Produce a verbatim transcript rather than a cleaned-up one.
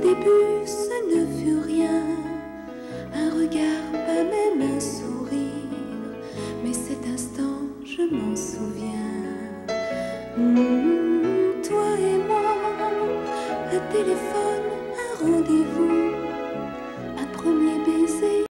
début, ce ne fut rien, un regard, pas même un sourire, mais cet instant, je m'en souviens. Mmh, toi et moi, un téléphone, un rendez-vous.